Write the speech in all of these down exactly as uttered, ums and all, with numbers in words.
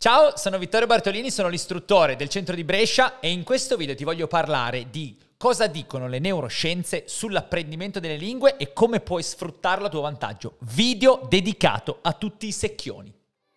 Ciao, sono Vittorio Bartolini, sono l'istruttore del centro di Brescia e in questo video ti voglio parlare di cosa dicono le neuroscienze sull'apprendimento delle lingue e come puoi sfruttarlo a tuo vantaggio. Video dedicato a tutti i secchioni.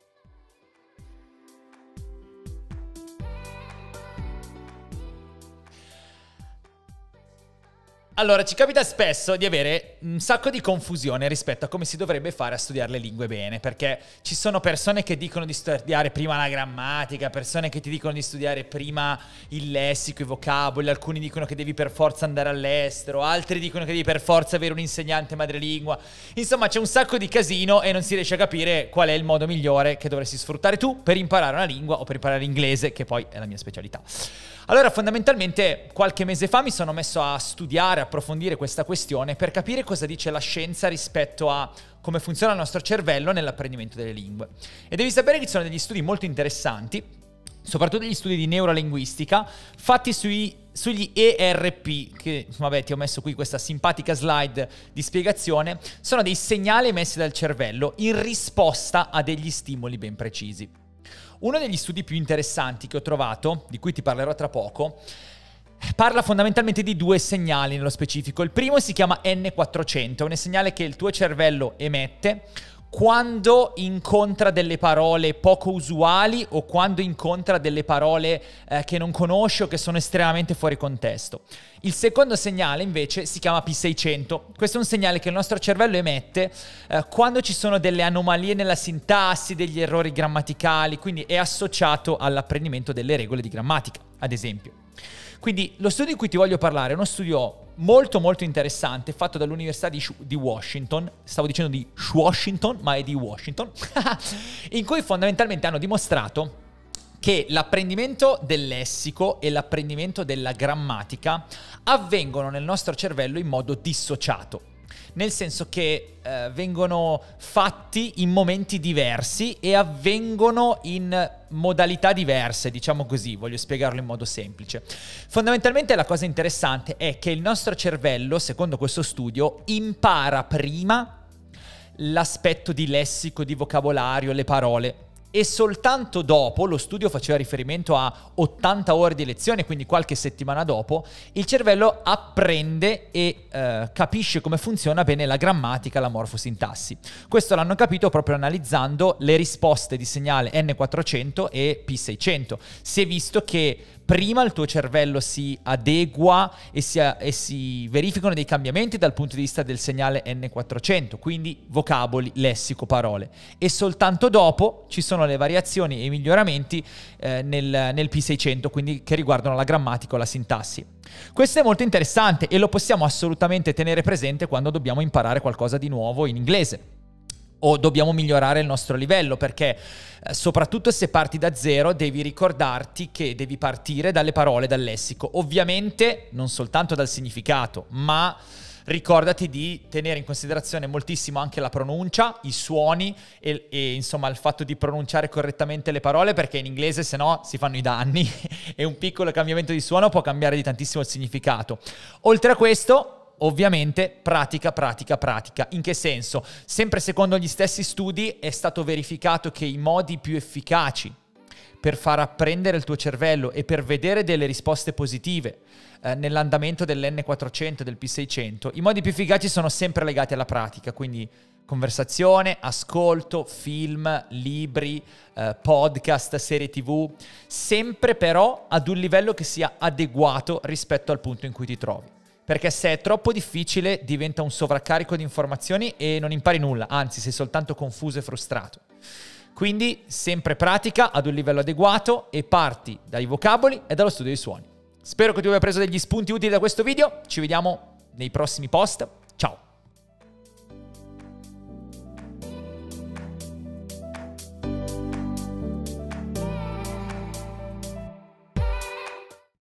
Allora, ci capita spesso di avere un sacco di confusione rispetto a come si dovrebbe fare a studiare le lingue bene, perché ci sono persone che dicono di studiare prima la grammatica, persone che ti dicono di studiare prima il lessico, i vocaboli, alcuni dicono che devi per forza andare all'estero, altri dicono che devi per forza avere un insegnante madrelingua. Insomma, c'è un sacco di casino e non si riesce a capire qual è il modo migliore che dovresti sfruttare tu per imparare una lingua o per imparare l'inglese, che poi è la mia specialità. Allora, fondamentalmente, qualche mese fa mi sono messo a studiare, a approfondire questa questione per capire cosa dice la scienza rispetto a come funziona il nostro cervello nell'apprendimento delle lingue. E devi sapere che ci sono degli studi molto interessanti, soprattutto degli studi di neurolinguistica, fatti sui, sugli E R P, che vabbè ti ho messo qui questa simpatica slide di spiegazione, sono dei segnali emessi dal cervello in risposta a degli stimoli ben precisi. Uno degli studi più interessanti che ho trovato, di cui ti parlerò tra poco, parla fondamentalmente di due segnali nello specifico. Il primo si chiama N quattrocento, è un segnale che il tuo cervello emette quando incontra delle parole poco usuali o quando incontra delle parole eh, che non conosce o che sono estremamente fuori contesto. Il secondo segnale invece si chiama P seicento. Questo è un segnale che il nostro cervello emette eh, quando ci sono delle anomalie nella sintassi, degli errori grammaticali, quindi è associato all'apprendimento delle regole di grammatica, ad esempio. Quindi lo studio di cui ti voglio parlare è uno studio molto molto interessante fatto dall'Università di, di Washington, stavo dicendo di Washington, ma è di Washington, in cui fondamentalmente hanno dimostrato che l'apprendimento del lessico e l'apprendimento della grammatica avvengono nel nostro cervello in modo dissociato. Nel senso che eh, vengono fatti in momenti diversi e avvengono in modalità diverse, diciamo così, voglio spiegarlo in modo semplice. Fondamentalmente la cosa interessante è che il nostro cervello, secondo questo studio, impara prima l'aspetto di lessico, di vocabolario, le parole, e soltanto dopo, lo studio faceva riferimento a ottanta ore di lezione, quindi qualche settimana dopo, il cervello apprende e eh, capisce come funziona bene la grammatica, la morfosintassi. Questo l'hanno capito proprio analizzando le risposte di segnale N quattrocento e P seicento. Si è visto che prima il tuo cervello si adegua e si, e si verificano dei cambiamenti dal punto di vista del segnale N quattrocento, quindi vocaboli, lessico, parole. E soltanto dopo ci sono le variazioni e i miglioramenti eh, nel, nel P seicento, quindi che riguardano la grammatica o la sintassi. Questo è molto interessante e lo possiamo assolutamente tenere presente quando dobbiamo imparare qualcosa di nuovo in inglese o dobbiamo migliorare il nostro livello, perché eh, soprattutto se parti da zero devi ricordarti che devi partire dalle parole, dal lessico, ovviamente non soltanto dal significato, ma ricordati di tenere in considerazione moltissimo anche la pronuncia, i suoni e, e insomma il fatto di pronunciare correttamente le parole, perché in inglese se no si fanno i danni e un piccolo cambiamento di suono può cambiare di tantissimo il significato. Oltre a questo, ovviamente pratica, pratica, pratica. In che senso? Sempre secondo gli stessi studi è stato verificato che i modi più efficaci per far apprendere il tuo cervello e per vedere delle risposte positive eh, nell'andamento dell'N quattrocento e del P seicento, i modi più efficaci sono sempre legati alla pratica, quindi conversazione, ascolto, film, libri, eh, podcast, serie tivù, sempre però ad un livello che sia adeguato rispetto al punto in cui ti trovi. Perché se è troppo difficile diventa un sovraccarico di informazioni e non impari nulla, anzi sei soltanto confuso e frustrato. Quindi sempre pratica ad un livello adeguato e parti dai vocaboli e dallo studio dei suoni. Spero che tu abbia preso degli spunti utili da questo video, ci vediamo nei prossimi post, ciao!